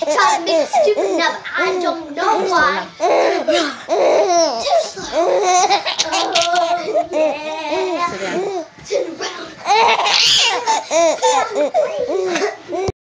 trying to make it stupid now, but I don't know why. Oh, yeah. Sit down. Sit around.